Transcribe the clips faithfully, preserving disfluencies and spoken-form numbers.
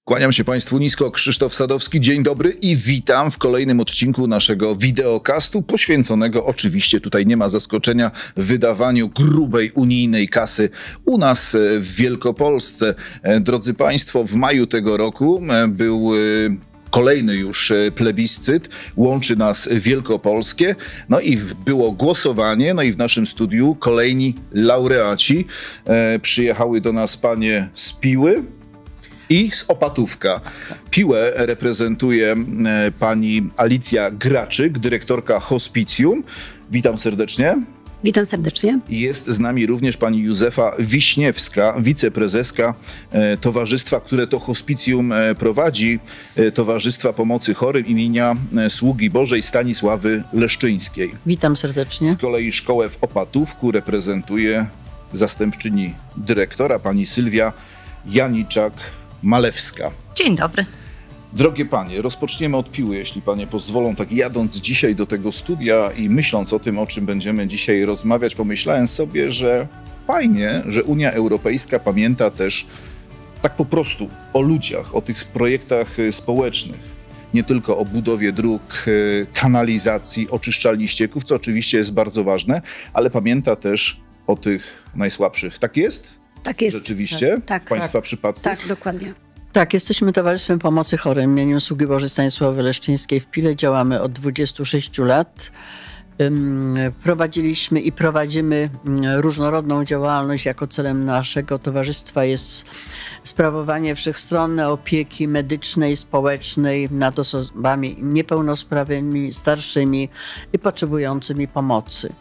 Kłaniam się Państwu nisko, Krzysztof Sadowski, dzień dobry i witam w kolejnym odcinku naszego wideokastu poświęconego, oczywiście tutaj nie ma zaskoczenia, wydawaniu grubej unijnej kasy u nas w Wielkopolsce. Drodzy Państwo, w maju tego roku był kolejny już plebiscyt, łączy nas Wielkopolskie, no i było głosowanie, no i w naszym studiu kolejni laureaci. E, przyjechały do nas panie z Piły i z Opatówka. Piłę reprezentuje e, pani Alicja Graczyk, dyrektorka hospicjum. Witam serdecznie. Witam serdecznie. Jest z nami również pani Józefa Wiśniewska, wiceprezeska e, towarzystwa, które to hospicjum e, prowadzi, e, Towarzystwa Pomocy Chorym imienia e, Sługi Bożej Stanisławy Leszczyńskiej. Witam serdecznie. Z kolei szkołę w Opatówku reprezentuje zastępczyni dyrektora, pani Sylwia Janiczak-Malewska. Dzień dobry. Drogie panie, rozpoczniemy od Piły, jeśli panie pozwolą. Tak jadąc dzisiaj do tego studia i myśląc o tym, o czym będziemy dzisiaj rozmawiać, pomyślałem sobie, że fajnie, że Unia Europejska pamięta też tak po prostu o ludziach, o tych projektach społecznych. Nie tylko o budowie dróg, kanalizacji, oczyszczalni ścieków, co oczywiście jest bardzo ważne, ale pamięta też o tych najsłabszych. Tak jest? Tak jest. Rzeczywiście? Tak, tak, w państwa tak. przypadku? Tak, dokładnie. Tak, jesteśmy Towarzystwem Pomocy Chorym imieniem Sługi Bożej Stanisławy Leszczyńskiej w Pile. Działamy od dwudziestu sześciu lat. Prowadziliśmy i prowadzimy różnorodną działalność. Jako celem naszego towarzystwa jest sprawowanie wszechstronnej opieki medycznej, społecznej nad osobami niepełnosprawnymi, starszymi i potrzebującymi pomocy.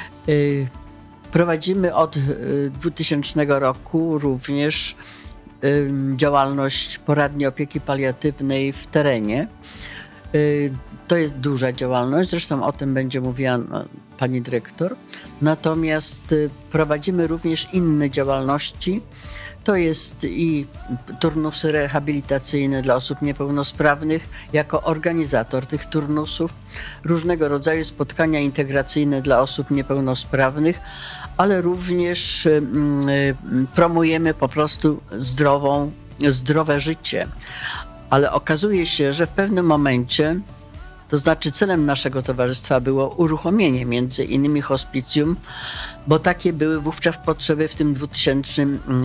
Prowadzimy od dwutysięcznego roku również działalność poradni opieki paliatywnej w terenie. To jest duża działalność, zresztą o tym będzie mówiła pani dyrektor. Natomiast prowadzimy również inne działalności. To jest i turnusy rehabilitacyjne dla osób niepełnosprawnych, jako organizator tych turnusów, różnego rodzaju spotkania integracyjne dla osób niepełnosprawnych, ale również promujemy po prostu zdrową, zdrowe życie. Ale okazuje się, że w pewnym momencie, to znaczy celem naszego towarzystwa było uruchomienie między innymi hospicjum, bo takie były wówczas potrzeby w tym dwa tysiące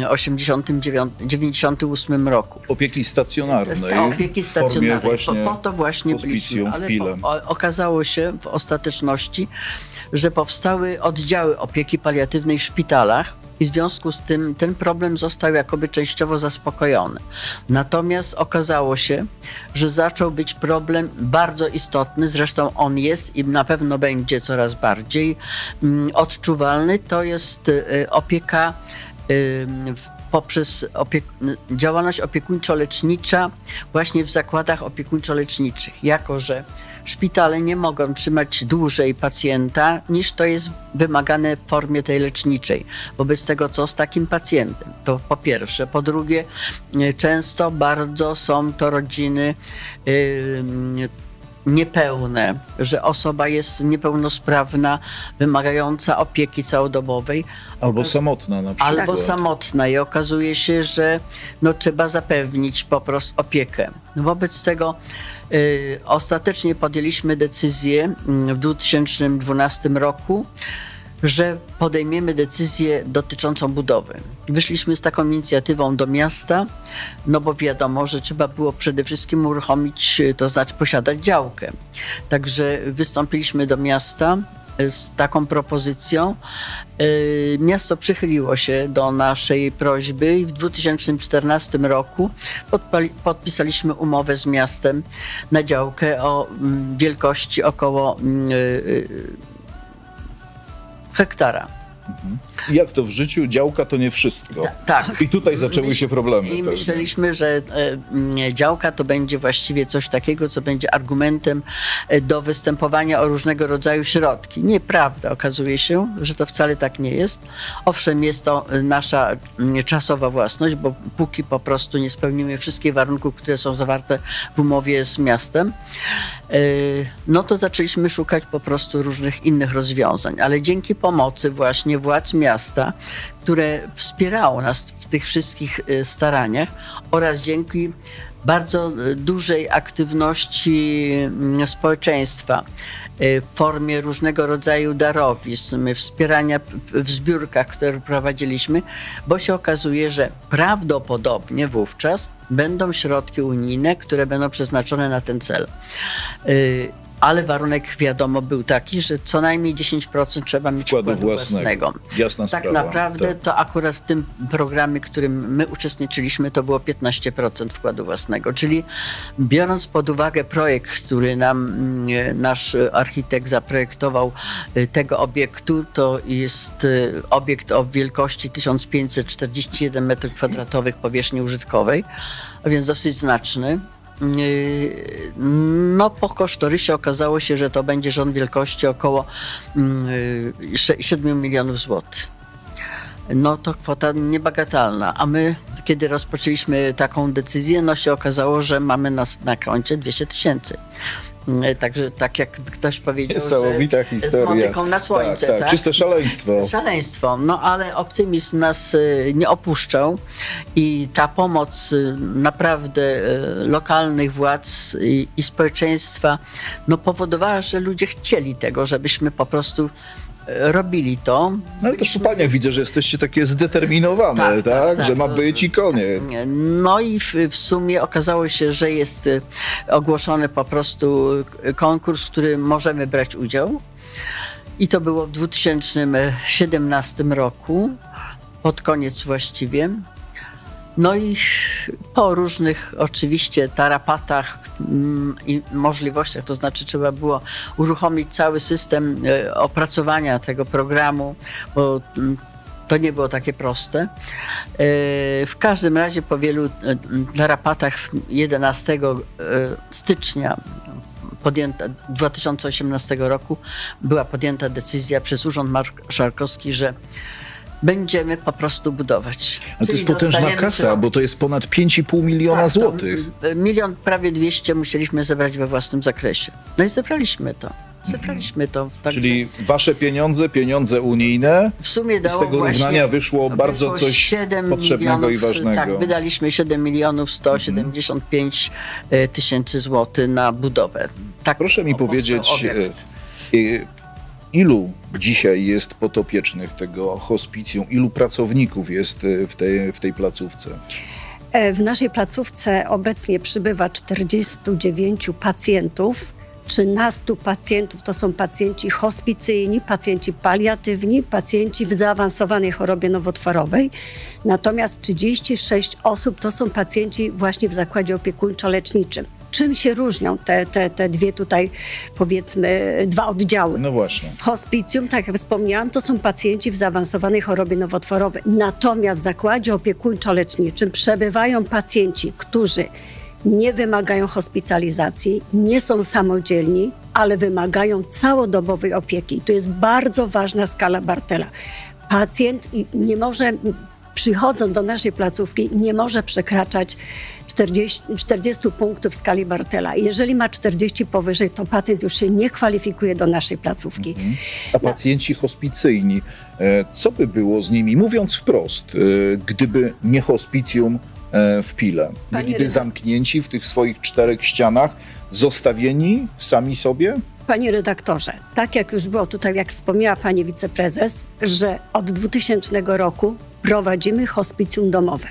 dziewięćdziesiątym ósmym roku. Opieki stacjonarnej. Opieki stacjonarnej. Po, po to właśnie byliśmy. Ale po, okazało się w ostateczności, że powstały oddziały opieki paliatywnej w szpitalach i w związku z tym ten problem został jakoby częściowo zaspokojony. Natomiast okazało się, że zaczął być problem bardzo istotny, zresztą on jest i na pewno będzie coraz bardziej um, odczuwalny, to jest y, opieka y, poprzez opiek działalność opiekuńczo-lecznicza właśnie w zakładach opiekuńczo-leczniczych, jako że szpitale nie mogą trzymać dłużej pacjenta niż to jest wymagane w formie tej leczniczej. Wobec tego, co z takim pacjentem? To po pierwsze. Po drugie, często bardzo są to rodziny yy, niepełne, że osoba jest niepełnosprawna, wymagająca opieki całodobowej. Albo samotna na przykład. Albo samotna i okazuje się, że no, trzeba zapewnić po prostu opiekę. Wobec tego y, ostatecznie podjęliśmy decyzję w dwa tysiące dwunastym roku, że podejmiemy decyzję dotyczącą budowy. Wyszliśmy z taką inicjatywą do miasta, no bo wiadomo, że trzeba było przede wszystkim uruchomić, to znaczy posiadać działkę. Także wystąpiliśmy do miasta z taką propozycją. Miasto przychyliło się do naszej prośby i w dwa tysiące czternastym roku podpisaliśmy umowę z miastem na działkę o wielkości około hektara. Mhm. Jak to w życiu? Działka to nie wszystko. Tak. I tutaj zaczęły Myśl, się problemy. I pewnie. myśleliśmy, że e, działka to będzie właściwie coś takiego, co będzie argumentem do występowania o różnego rodzaju środki. Nieprawda. Okazuje się, że to wcale tak nie jest. Owszem, jest to nasza czasowa własność, bo póki po prostu nie spełnimy wszystkich warunków, które są zawarte w umowie z miastem, e, no to zaczęliśmy szukać po prostu różnych innych rozwiązań. Ale dzięki pomocy właśnie władz miasta, które wspierało nas w tych wszystkich staraniach oraz dzięki bardzo dużej aktywności społeczeństwa w formie różnego rodzaju darowizn, wspierania w zbiórkach, które prowadziliśmy, bo się okazuje, że prawdopodobnie wówczas będą środki unijne, które będą przeznaczone na ten cel. Ale warunek, wiadomo, był taki, że co najmniej dziesięć procent trzeba mieć wkładu, wkładu własnego. własnego. Jasna tak sprawa. naprawdę tak. to akurat w tym programie, w którym my uczestniczyliśmy, to było piętnaście procent wkładu własnego. Czyli biorąc pod uwagę projekt, który nam nasz architekt zaprojektował tego obiektu, to jest obiekt o wielkości tysiąc pięćset czterdzieści jeden metrów kwadratowych powierzchni użytkowej, a więc dosyć znaczny. No po kosztorysie okazało się, że to będzie rząd wielkości około siedmiu milionów złotych. No to kwota niebagatelna, a my kiedy rozpoczęliśmy taką decyzję, no się okazało, że mamy na, na koncie dwieście tysięcy. Także tak jak ktoś powiedział, niesamowita że historia. Z motyką na słońce. Tak, tak, tak? czyste szaleństwo. Szaleństwo, no ale optymizm nas nie opuszczał i ta pomoc naprawdę lokalnych władz i, i społeczeństwa no powodowała, że ludzie chcieli tego, żebyśmy po prostu robili to. No ale też po paniach widzę, że jesteście takie zdeterminowane, tak, tak, tak, tak że ma być i koniec. No i w, w sumie okazało się, że jest ogłoszony po prostu konkurs, w którym możemy brać udział. I to było w dwa tysiące siedemnastym roku, pod koniec właściwie. No i po różnych oczywiście tarapatach i możliwościach, to znaczy trzeba było uruchomić cały system opracowania tego programu, bo to nie było takie proste. W każdym razie po wielu tarapatach jedenastego stycznia podjęta, dwa tysiące osiemnastego roku była podjęta decyzja przez Urząd Marszałkowski, że będziemy po prostu budować. Ale to jest potężna kasa, środki. Bo to jest ponad pięć i pół miliona tak, złotych. Milion prawie dwieście musieliśmy zebrać we własnym zakresie. No i zebraliśmy to. Zebraliśmy to. Także czyli wasze pieniądze, pieniądze unijne, w sumie dało z tego równania wyszło bardzo wyszło coś potrzebnego milionów, i ważnego. Tak, wydaliśmy siedem milionów sto siedemdziesiąt pięć tysięcy złotych na budowę. Tak, proszę mi powiedzieć, ilu dzisiaj jest podopiecznych tego hospicjum? Ilu pracowników jest w tej, w tej placówce? W naszej placówce obecnie przybywa czterdziestu dziewięciu pacjentów. trzynastu pacjentów to są pacjenci hospicyjni, pacjenci paliatywni, pacjenci w zaawansowanej chorobie nowotworowej. Natomiast trzydzieści sześć osób to są pacjenci właśnie w zakładzie opiekuńczo-leczniczym. Czym się różnią te, te, te dwie tutaj, powiedzmy, dwa oddziały? No właśnie. W hospicjum, tak jak wspomniałam, to są pacjenci w zaawansowanej chorobie nowotworowej. Natomiast w zakładzie opiekuńczo-leczniczym przebywają pacjenci, którzy nie wymagają hospitalizacji, nie są samodzielni, ale wymagają całodobowej opieki. To jest bardzo ważna skala Bartela. Pacjent nie może, przychodząc do naszej placówki, nie może przekraczać czterdziestu, czterdziestu punktów w skali Bartela. Jeżeli ma czterdzieści powyżej, to pacjent już się nie kwalifikuje do naszej placówki. Mhm. A pacjenci hospicyjni, co by było z nimi, mówiąc wprost, gdyby nie hospicjum w Pile? Byliby zamknięci w tych swoich czterech ścianach, zostawieni sami sobie? Panie redaktorze, tak jak już było tutaj, jak wspomniała pani wiceprezes, że od dwutysięcznego roku prowadzimy hospicjum domowe.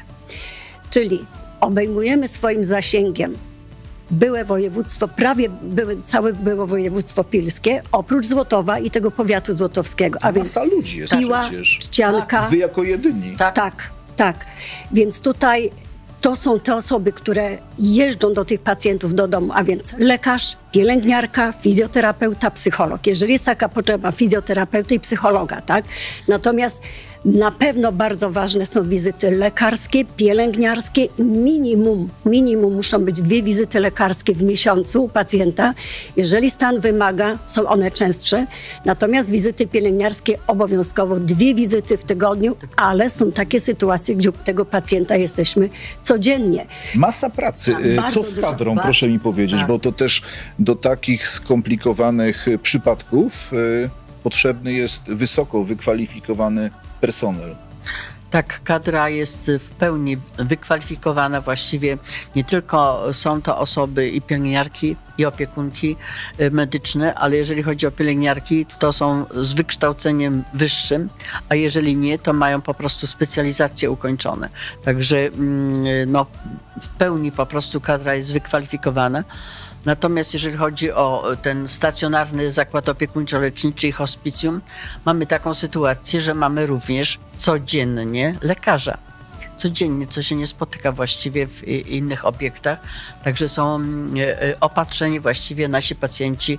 Czyli obejmujemy swoim zasięgiem byłe województwo, prawie były, całe było województwo pilskie, oprócz Złotowa i tego powiatu złotowskiego. A więc masa ludzi jest Piła, przecież. Ścianka. Wy jako jedyni. Tak, tak, tak. Więc tutaj to są te osoby, które jeżdżą do tych pacjentów do domu, a więc lekarz, pielęgniarka, fizjoterapeuta, psycholog. Jeżeli jest taka potrzeba fizjoterapeuty i psychologa, tak? Natomiast na pewno bardzo ważne są wizyty lekarskie, pielęgniarskie. Minimum, minimum muszą być dwie wizyty lekarskie w miesiącu u pacjenta. Jeżeli stan wymaga, są one częstsze. Natomiast wizyty pielęgniarskie obowiązkowo dwie wizyty w tygodniu, ale są takie sytuacje, gdzie u tego pacjenta jesteśmy codziennie. Masa pracy. Tak, co z kadrą, dużo, proszę mi powiedzieć, tak. Bo to też do takich skomplikowanych przypadków y, potrzebny jest wysoko wykwalifikowany personel. Tak, kadra jest w pełni wykwalifikowana. Właściwie nie tylko są to osoby i pielęgniarki, i opiekunki medyczne, ale jeżeli chodzi o pielęgniarki, to są z wykształceniem wyższym, a jeżeli nie, to mają po prostu specjalizacje ukończone. Także no, w pełni po prostu kadra jest wykwalifikowana. Natomiast jeżeli chodzi o ten stacjonarny zakład opiekuńczo-leczniczy i hospicjum, mamy taką sytuację, że mamy również codziennie lekarza. Codziennie, co się nie spotyka właściwie w innych obiektach. Także są opatrzeni właściwie nasi pacjenci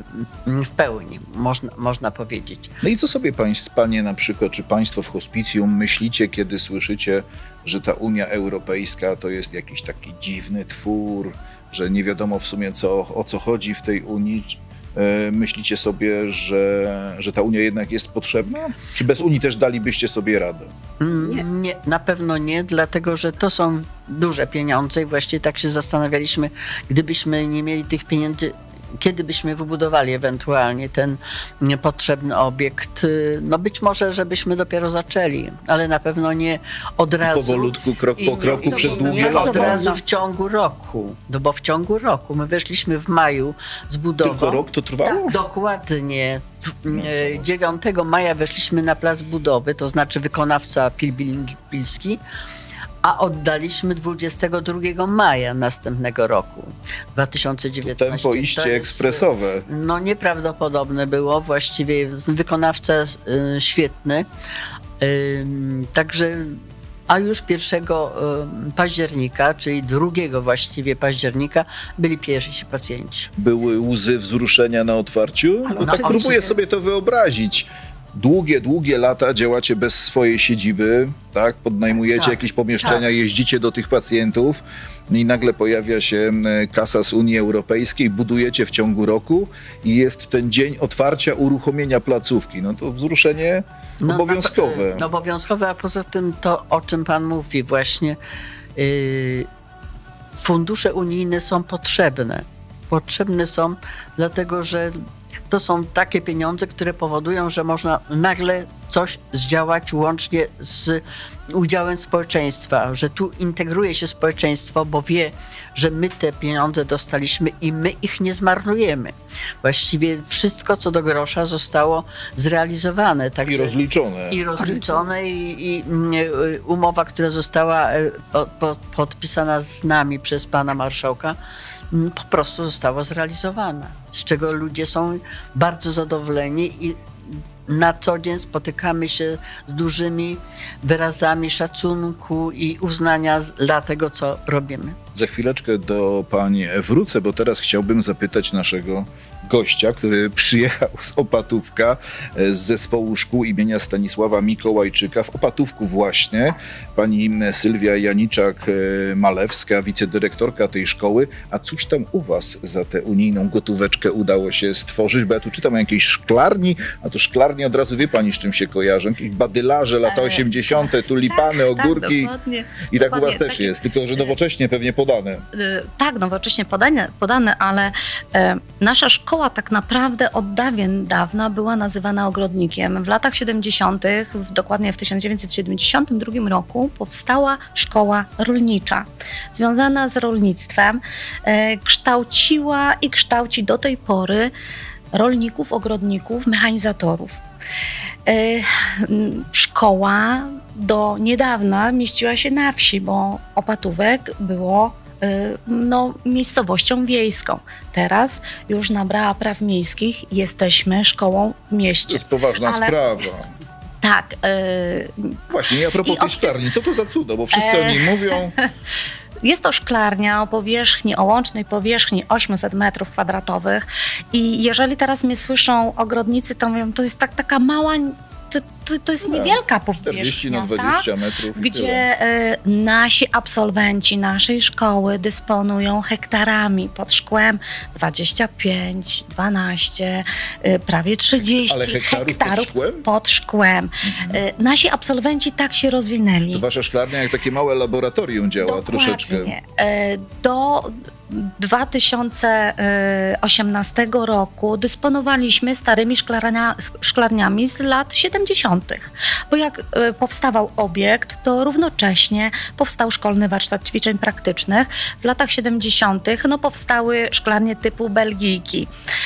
w pełni, można, można powiedzieć. No i co sobie państwo, panie na przykład, czy państwo w hospicjum myślicie, kiedy słyszycie, że ta Unia Europejska to jest jakiś taki dziwny twór, że nie wiadomo w sumie co, o co chodzi w tej Unii? Myślicie sobie, że, że ta Unia jednak jest potrzebna? Czy bez Unii też dalibyście sobie radę? Nie. nie, na pewno nie, dlatego że to są duże pieniądze i właściwie tak się zastanawialiśmy, gdybyśmy nie mieli tych pieniędzy, kiedy byśmy wybudowali ewentualnie ten potrzebny obiekt, no być może, żebyśmy dopiero zaczęli, ale na pewno nie od razu. Powolutku, krok po kroku, nie, przez nie, długie nie lata. od razu w ciągu roku, no bo w ciągu roku. My weszliśmy w maju z budową. Tylko rok to trwało? Tak, dokładnie. dziewiątego maja weszliśmy na plac budowy, to znaczy wykonawca Pilbilski, a oddaliśmy dwudziestego drugiego maja następnego roku, dwa tysiące dziewiętnastego. Tempo iście ekspresowe. No nieprawdopodobne było, właściwie wykonawca y, świetny, y, także a już pierwszego y, października, czyli drugiego właściwie października byli pierwsi pacjenci. Były łzy wzruszenia na otwarciu? No, no tak próbuję sobie to wyobrazić. Długie, długie lata działacie bez swojej siedziby, tak? Podnajmujecie tak, jakieś pomieszczenia, tak. Jeździcie do tych pacjentów i nagle pojawia się kasa z Unii Europejskiej, budujecie w ciągu roku i jest ten dzień otwarcia, uruchomienia placówki. No to wzruszenie no, obowiązkowe. No, no, obowiązkowe, a poza tym to, o czym pan mówi właśnie, yy, fundusze unijne są potrzebne. Potrzebne są dlatego, że to są takie pieniądze, które powodują, że można nagle coś zdziałać łącznie z udziałem społeczeństwa, że tu integruje się społeczeństwo, bo wie, że my te pieniądze dostaliśmy i my ich nie zmarnujemy. Właściwie wszystko, co do grosza zostało zrealizowane. Także, I rozliczone. I rozliczone i, i umowa, która została po, po, podpisana z nami przez pana marszałka, po prostu została zrealizowana, z czego ludzie są bardzo zadowoleni i na co dzień spotykamy się z dużymi wyrazami szacunku i uznania dla tego, co robimy. Za chwileczkę do pań wrócę, bo teraz chciałbym zapytać naszego gościa, który przyjechał z Opatówka, z zespołu szkół imienia Stanisława Mikołajczyka. W Opatówku właśnie pani Sylwia Janiczak-Malewska, wicedyrektorka tej szkoły. A cóż tam u was za tę unijną gotóweczkę udało się stworzyć? Bo ja tu czytam o jakiejś szklarni, a to szklarni od razu wie pani, z czym się kojarzą. Jakieś badylarze, lata osiemdziesiąte, tulipany, tak, ogórki. Tak, I tak dokładnie, u was też takie, jest, tylko że nowocześnie pewnie podane. Tak, nowocześnie podane, podane ale e, nasza szkoła tak naprawdę od dawien dawna była nazywana ogrodnikiem. W latach siedemdziesiątych, w, dokładnie w tysiąc dziewięćset siedemdziesiątym drugim roku powstała szkoła rolnicza, związana z rolnictwem, e, kształciła i kształci do tej pory rolników, ogrodników, mechanizatorów. E, szkoła do niedawna mieściła się na wsi, bo Opatówek było no, miejscowością wiejską. Teraz już nabrała praw miejskich, jesteśmy szkołą w mieście. To jest poważna ale... sprawa. Tak. Yy... Właśnie, a propos tej szklarni, co to za cudo, bo wszyscy e... o niej mówią. Jest to szklarnia o powierzchni, o łącznej powierzchni osiemset metrów kwadratowych i jeżeli teraz mnie słyszą ogrodnicy, to mówią, to jest tak, taka mała... To, to, to jest niewielka powierzchnia, czterdzieści na dwadzieścia tak? metrów. Gdzie y, nasi absolwenci naszej szkoły dysponują hektarami pod szkłem dwadzieścia pięć, dwanaście, y, prawie trzydzieści Ale hektarów, hektarów pod szkłem? Pod szkłem. Mhm. Y, nasi absolwenci tak się rozwinęli. To wasza szklarnia jak takie małe laboratorium działa. Dokładnie. Troszeczkę. Y, do dwa tysiące osiemnastego roku dysponowaliśmy starymi szklarnia, szklarniami z lat siedemdziesiątych. dziewięćdziesiątych. Bo jak y, powstawał obiekt, to równocześnie powstał szkolny warsztat ćwiczeń praktycznych. W latach siedemdziesiątych no, powstały szklarnie typu Belgijki.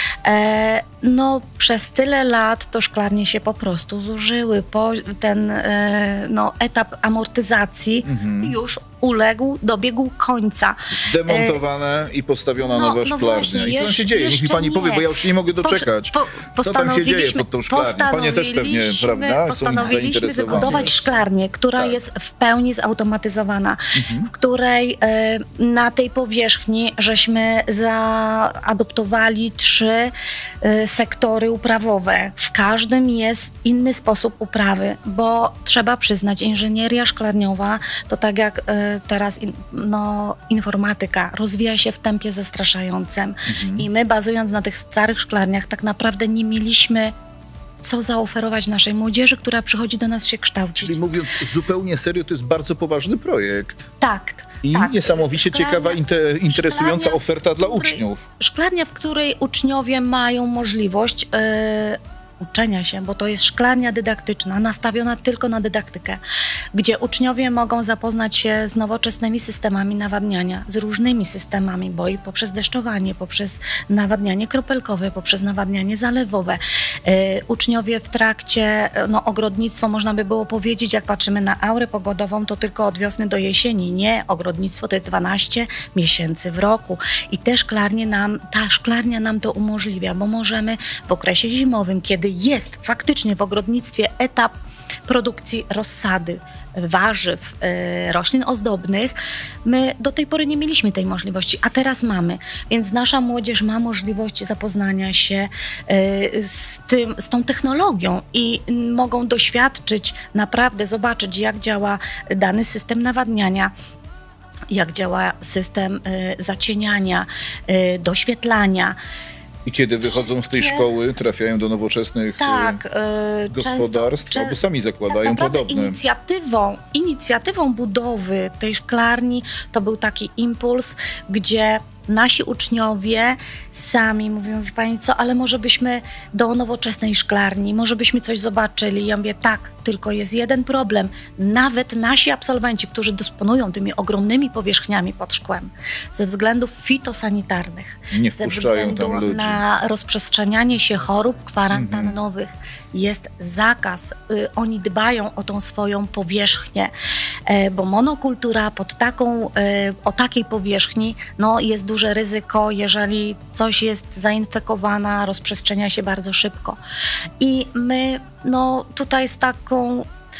E, no przez tyle lat to szklarnie się po prostu zużyły. Po ten e, no, etap amortyzacji mhm. już uległ, dobiegł końca. Zdemontowane e, i postawiona no, nowa no szklarnia. Właśnie, I co tam się dzieje? Niech mi pani nie. powie, bo ja już nie mogę doczekać. Po, po, co tam się dzieje pod tą szklarnią? Panie też pewnie, prawda? Postanowiliśmy wybudować szklarnię, która tak. jest w pełni zautomatyzowana, mhm. w której e, na tej powierzchni żeśmy zaadoptowali trzy e, sektory uprawowe. W każdym jest inny sposób uprawy, bo trzeba przyznać, inżynieria szklarniowa to tak jak e, teraz in, no, informatyka rozwija się w tempie zastraszającym mhm. i my bazując na tych starych szklarniach tak naprawdę nie mieliśmy co zaoferować naszej młodzieży, która przychodzi do nas się kształcić. Czyli mówiąc zupełnie serio, to jest bardzo poważny projekt. Tak. I tak. niesamowicie szklarnia, ciekawa, inter, interesująca szklarnia, oferta dla której, uczniów. Szklarnia, w której uczniowie mają możliwość yy, uczenia się, bo to jest szklarnia dydaktyczna, nastawiona tylko na dydaktykę, gdzie uczniowie mogą zapoznać się z nowoczesnymi systemami nawadniania, z różnymi systemami, bo i poprzez deszczowanie, poprzez nawadnianie kropelkowe, poprzez nawadnianie zalewowe. Yy, uczniowie w trakcie, no ogrodnictwo można by było powiedzieć, jak patrzymy na aurę pogodową, to tylko od wiosny do jesieni. Nie, ogrodnictwo to jest dwanaście miesięcy w roku i te szklarnie nam, ta szklarnia nam to umożliwia, bo możemy w okresie zimowym, kiedy jest faktycznie w ogrodnictwie etap produkcji rozsady, warzyw, y, roślin ozdobnych, my do tej pory nie mieliśmy tej możliwości, a teraz mamy. Więc nasza młodzież ma możliwość zapoznania się y, z, tym, z tą technologią i y, mogą doświadczyć, naprawdę zobaczyć, jak działa dany system nawadniania, jak działa system y, zacieniania, y, doświetlania. I kiedy wychodzą z tej szkoły, trafiają do nowoczesnych tak, e, gospodarstw, często, albo sami zakładają tak podobne. Inicjatywą, inicjatywą budowy tej szklarni to był taki impuls, gdzie nasi uczniowie sami mówią, wie pani co, ale może byśmy do nowoczesnej szklarni, może byśmy coś zobaczyli. Ja mówię, tak, tylko jest jeden problem. Nawet nasi absolwenci, którzy dysponują tymi ogromnymi powierzchniami pod szkłem, ze względów fitosanitarnych, nie wpuszczają ze względu tam ludzi. na rozprzestrzenianie się chorób kwarantannowych, mhm. jest zakaz. Y, oni dbają o tą swoją powierzchnię, y, bo monokultura pod taką, y, o takiej powierzchni, no jest duże ryzyko, jeżeli coś jest zainfekowana, rozprzestrzenia się bardzo szybko. I my no, tutaj z taką,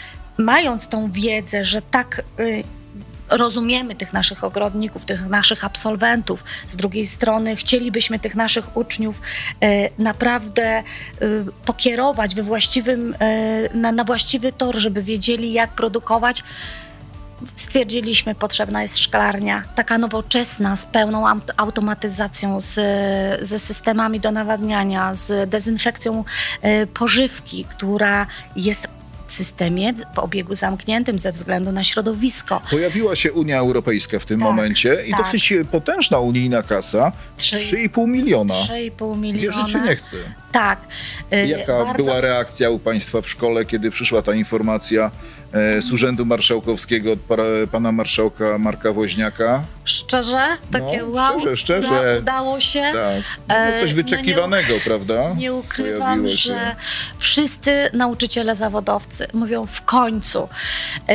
mając tą wiedzę, że tak y, rozumiemy tych naszych ogrodników, tych naszych absolwentów, z drugiej strony chcielibyśmy tych naszych uczniów y, naprawdę y, pokierować we właściwym, y, na, na właściwy tor, żeby wiedzieli, jak produkować. Stwierdziliśmy, potrzebna jest szklarnia, taka nowoczesna, z pełną automatyzacją, z, ze systemami do nawadniania, z dezynfekcją y, pożywki, która jest w systemie w obiegu zamkniętym ze względu na środowisko. Pojawiła się Unia Europejska w tym tak, momencie i tak. dosyć potężna unijna kasa, trzy i pół miliona. trzy i pół miliona. Wierzyć się nie chce. Tak. Y, Jaka bardzo... była reakcja u państwa w szkole, kiedy przyszła ta informacja e, z Urzędu Marszałkowskiego od para, pana marszałka Marka Woźniaka? Szczerze? Takie no, wow, szczerze, szczerze. Udało się. Tak. No, coś wyczekiwanego, no nie, prawda? Nie ukrywam, że wszyscy nauczyciele zawodowcy mówią w końcu. Y,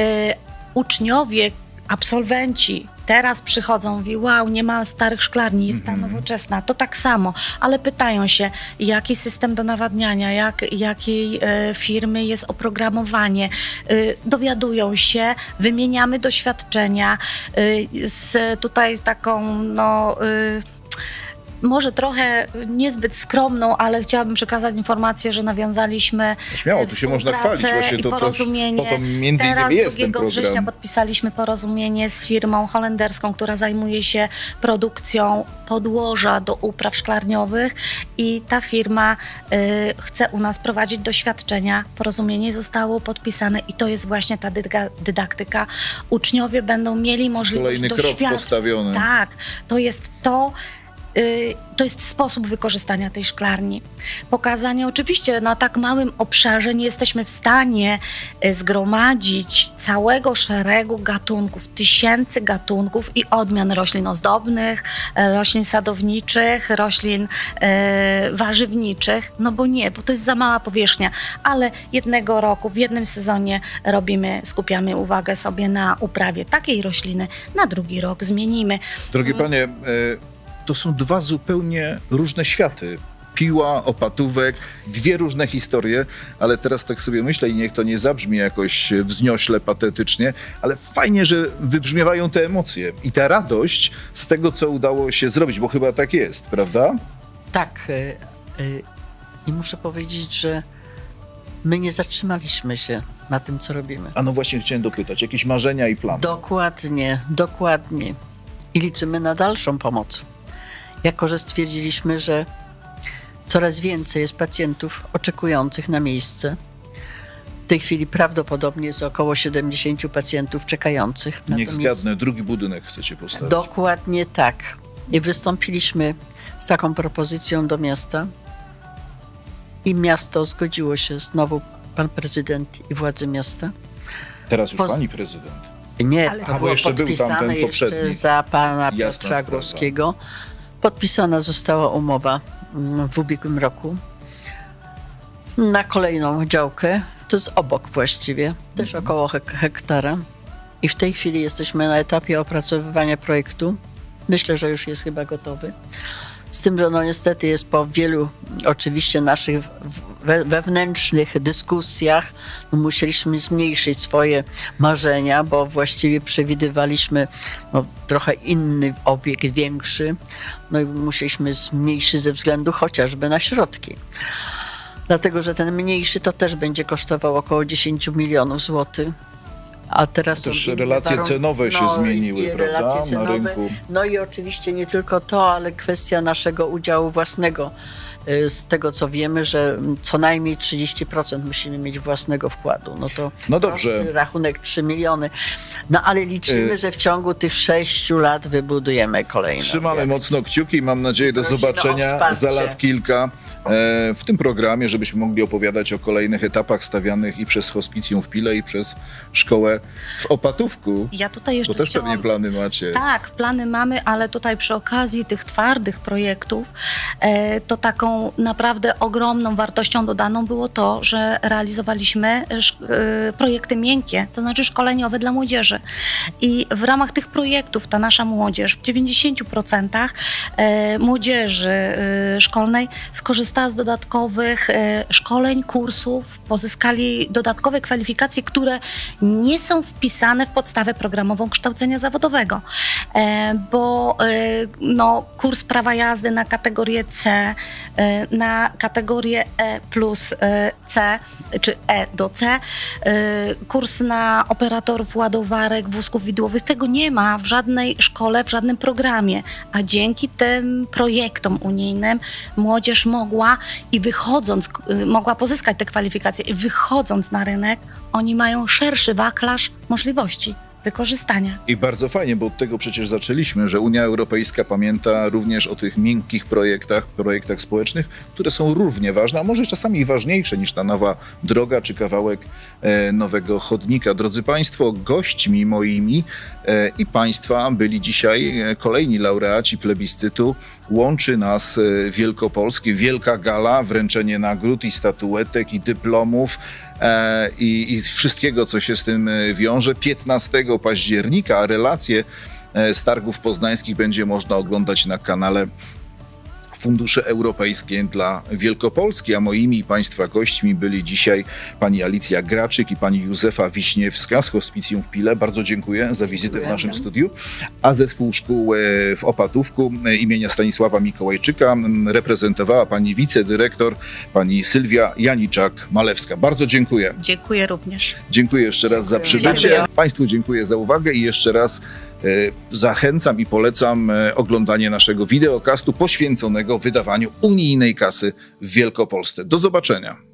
uczniowie, absolwenci teraz przychodzą, mówi, wow, nie ma starych szklarni, jest ta nowoczesna. To tak samo, ale pytają się, jaki system do nawadniania, jak, jakiej e, firmy jest oprogramowanie. E, dowiadują się, wymieniamy doświadczenia e, z tutaj taką, no... E, może trochę niezbyt skromną, ale chciałabym przekazać informację, że nawiązaliśmy Śmiało, tu się można chwalić właśnie i to, porozumienie. To, to między Teraz innymi jest drugiego ten program. września podpisaliśmy porozumienie z firmą holenderską, która zajmuje się produkcją podłoża do upraw szklarniowych i ta firma y, chce u nas prowadzić doświadczenia. Porozumienie zostało podpisane i to jest właśnie ta dyga, dydaktyka. Uczniowie będą mieli możliwość Kolejny doświadczenia. krok postawiony. Tak, to jest to, to jest sposób wykorzystania tej szklarni. Pokazanie, oczywiście na tak małym obszarze nie jesteśmy w stanie zgromadzić całego szeregu gatunków, tysięcy gatunków i odmian roślin ozdobnych, roślin sadowniczych, roślin e, warzywniczych, no bo nie, bo to jest za mała powierzchnia, ale jednego roku, w jednym sezonie robimy, skupiamy uwagę sobie na uprawie takiej rośliny, na drugi rok zmienimy. Drogie panie, to są dwa zupełnie różne światy. Piła, opatówek, dwie różne historie, ale teraz tak sobie myślę i niech to nie zabrzmi jakoś wzniośle, patetycznie, ale fajnie, że wybrzmiewają te emocje i ta radość z tego, co udało się zrobić, bo chyba tak jest, prawda? Tak. I muszę powiedzieć, że my nie zatrzymaliśmy się na tym, co robimy. A no właśnie chciałem dopytać, jakieś marzenia i plany? Dokładnie, dokładnie. I liczymy na dalszą pomoc. Jako że stwierdziliśmy, że coraz więcej jest pacjentów oczekujących na miejsce. W tej chwili prawdopodobnie jest około siedemdziesięciu pacjentów czekających na Niech to zgadnę, miejsce. drugi budynek chcecie postawić. Dokładnie tak. I wystąpiliśmy z taką propozycją do miasta i miasto zgodziło się, znowu pan prezydent i władze miasta. Teraz już Poz... pani prezydent. Nie, Ale to to było jeszcze był podpisane tamten jeszcze poprzedni. za pana Jasna Piotra sprawa. Górskiego. Podpisana została umowa w ubiegłym roku na kolejną działkę. To jest obok właściwie, też Mhm. około hek- hektara. I w tej chwili jesteśmy na etapie opracowywania projektu. Myślę, że już jest chyba gotowy. Z tym, że no niestety jest po wielu oczywiście naszych we, wewnętrznych dyskusjach, no musieliśmy zmniejszyć swoje marzenia, bo właściwie przewidywaliśmy no, trochę inny obiekt, większy. No i musieliśmy zmniejszyć ze względu chociażby na środki. Dlatego, że ten mniejszy to też będzie kosztował około dziesięć milionów złotych. A teraz Też są inne relacje warunki. cenowe się No, zmieniły, i prawda, relacje na cenowe. rynku. No i oczywiście nie tylko to, ale kwestia naszego udziału własnego. Z tego co wiemy, że co najmniej trzydzieści procent musimy mieć własnego wkładu. No to No dobrze. prosty rachunek trzy miliony. No ale liczymy, Y- że w ciągu tych sześciu lat wybudujemy kolejne. Trzymamy mocno kciuki i mam nadzieję do Prosimy o zobaczenia wsparcie. za lat kilka e, w tym programie, żebyśmy mogli opowiadać o kolejnych etapach stawianych i przez Hospicjum w Pile i przez szkołę w Opatówku. Ja tutaj jeszcze Bo też chciałam... pewnie plany macie. Tak, plany mamy, ale tutaj przy okazji tych twardych projektów e, to taką naprawdę ogromną wartością dodaną było to, że realizowaliśmy sz- e, projekty miękkie, to znaczy szkoleniowe dla młodzieży. I w ramach tych projektów ta nasza młodzież w dziewięćdziesięciu procentach e, młodzieży e, szkolnej skorzystała z dodatkowych e, szkoleń, kursów, pozyskali dodatkowe kwalifikacje, które nie są wpisane w podstawę programową kształcenia zawodowego, e, bo e, no, kurs prawa jazdy na kategorię C, e, na kategorię E plus e, C, czy E do C, e, kurs na operatorów ładowarek, wózków widłowych, tego nie ma w żadnej szkole, w żadnym programie, a dzięki tym projektom unijnym młodzież mogła i wychodząc, e, mogła pozyskać te kwalifikacje i wychodząc na rynek, oni mają szerszy wachlarz możliwości wykorzystania. I bardzo fajnie, bo od tego przecież zaczęliśmy, że Unia Europejska pamięta również o tych miękkich projektach, projektach społecznych, które są równie ważne, a może czasami ważniejsze niż ta nowa droga czy kawałek e, nowego chodnika. Drodzy Państwo, gośćmi moimi e, i Państwa byli dzisiaj e, kolejni laureaci plebiscytu. Łączy nas e, Wielkopolskie, wielka gala, wręczenie nagród i statuetek i dyplomów. I, i wszystkiego, co się z tym wiąże. piętnastego października, a relacje z targów poznańskich będzie można oglądać na kanale Fundusze Europejskie dla Wielkopolski, a moimi i Państwa gośćmi byli dzisiaj pani Alicja Graczyk i pani Józefa Wiśniewska z Hospicjum w Pile. Bardzo dziękuję za wizytę Dziękuję. w naszym studiu. A zespół szkół w Opatówku imienia Stanisława Mikołajczyka reprezentowała pani wicedyrektor, pani Sylwia Janiczak-Malewska. Bardzo dziękuję. Dziękuję również. Dziękuję jeszcze raz za Dziękuję. przybycie. Dziękuję. Państwu dziękuję za uwagę i jeszcze raz e, zachęcam i polecam e, oglądanie naszego wideokastu poświęconego wydawaniu unijnej kasy w Wielkopolsce. Do zobaczenia.